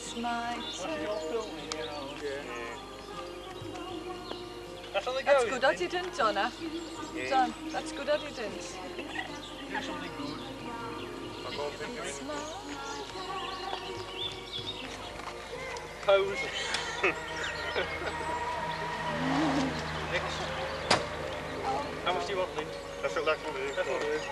It's my turn. That's how they go. That's good, I didn't, Donna. Don, that's good, I didn't. Do something good. I can't think of it. Pose. Next. How much do you want, Lynn? That's what that will do. That's what it is.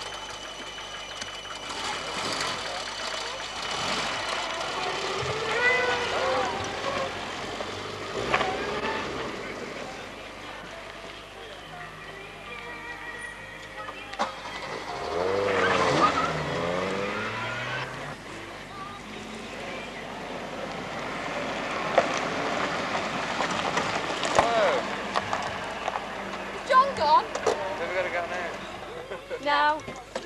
Now.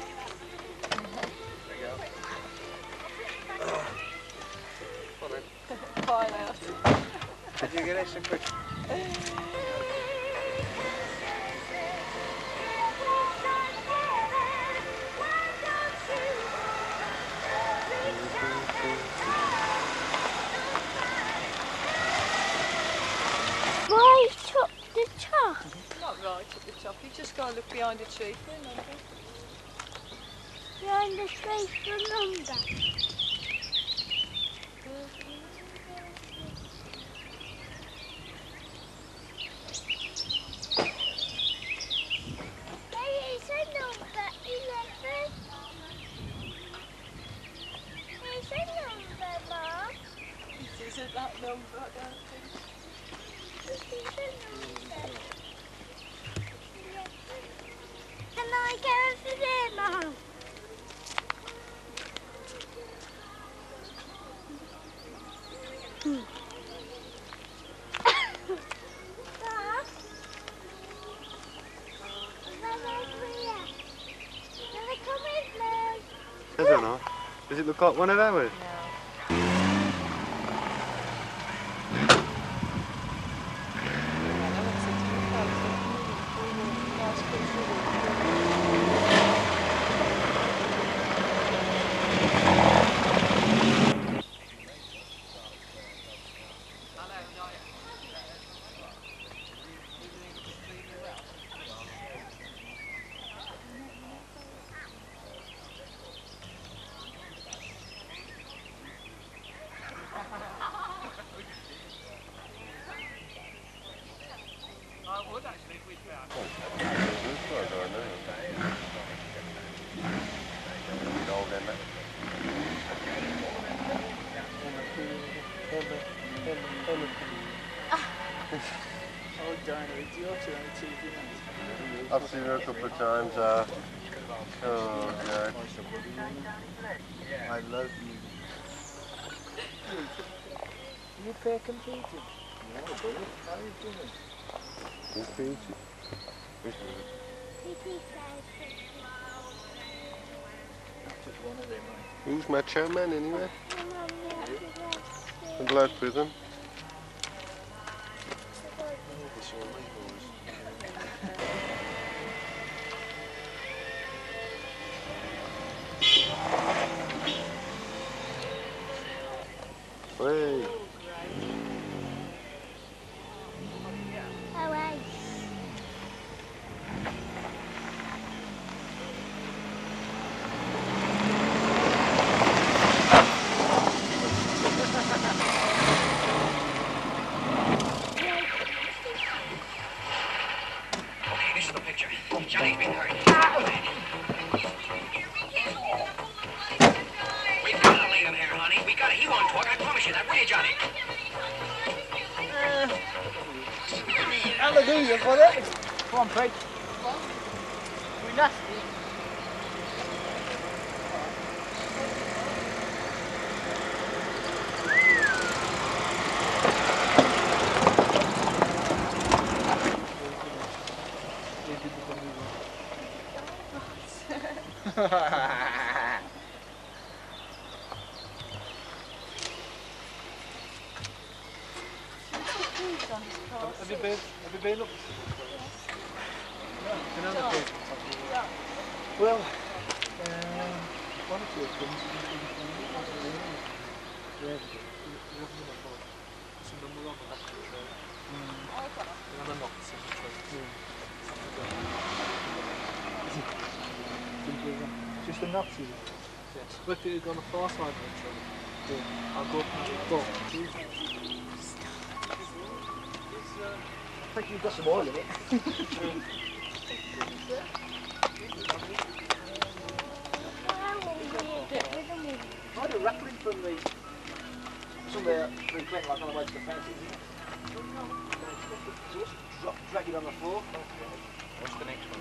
There you go. Come on then. Fine out. Did you get it so quick? Right up the top. Not right at the top, you just got to look behind a tree for a number. Behind the tree for a number. Hey, it's a number 11. It's a number, Mom. It isn't that number, I don't think. This is a number. Can I go over there, Mom? Dad? Is that over here? Can I come with me? I don't know. Does it look like one of ours? Oh, darn it, it's your turn on TV now. I've seen her a couple of times. Oh, God. I love you. You fair competing? No, buddy. How are you doing? Who's Peachy? Just one of them, right? Who's Macho Man anyway? I'm glad prison. Hey. Johnny's been hurt. We gotta leave him here, honey. We gotta. He won't talk. I promise you that. Will you, Johnny? Hallelujah for it. Come on, Pete. We're nasty. Have you been up? No. Well, one or two things. Yeah, you have them on board. Some of them were on the back of the train. And then they're not the same train. Just the Nazis? Yes. But if you go on the far side of the train, I'll go up and go. I think you've got some oil in it. I had a rattling from the somewhere through Clinton, like on the way to the fence, isn't it? Just drag it on the floor. What's the next one?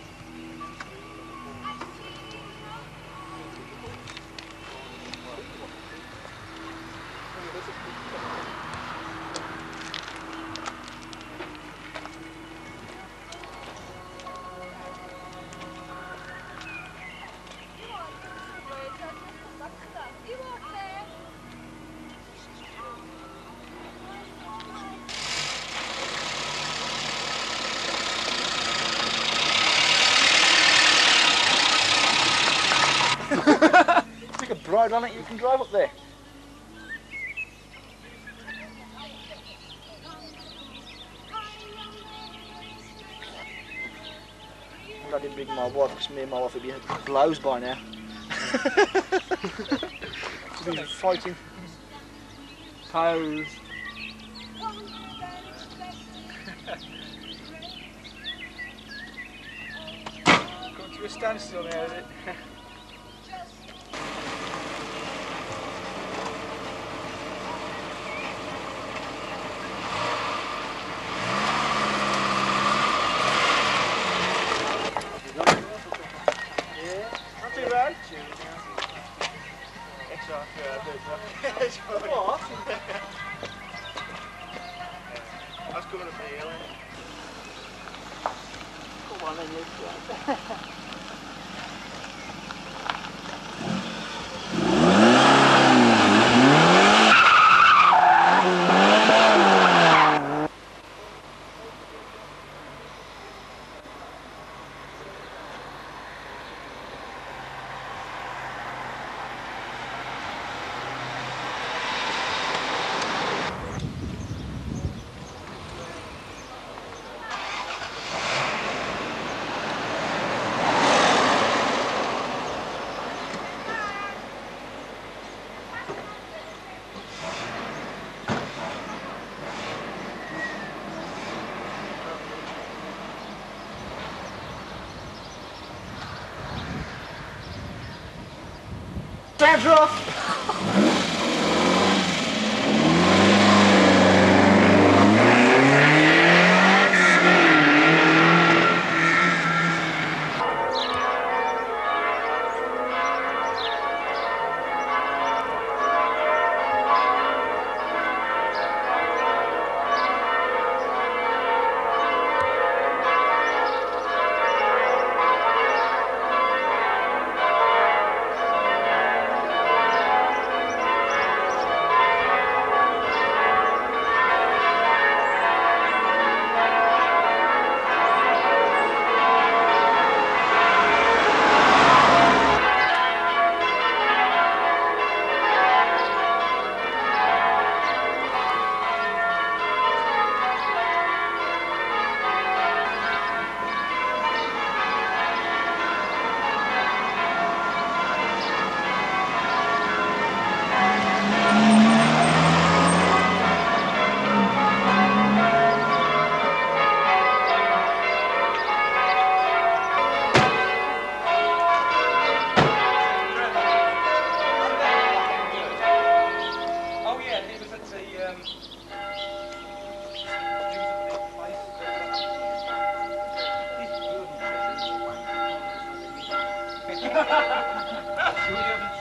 Stick a bride on it, you can drive up there. I didn't bring my wife because me and my wife would be blows by now. We'd be fighting cows. Come to a standstill now, is it? What? That's coming up the hill, isn't it? Come on then, you. Sandra! Should we have